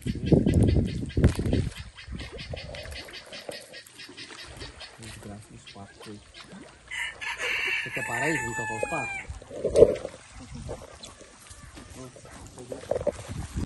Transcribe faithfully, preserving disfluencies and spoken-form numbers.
Desgraça dos quatro. Você quer parar aí? Não quer voltar?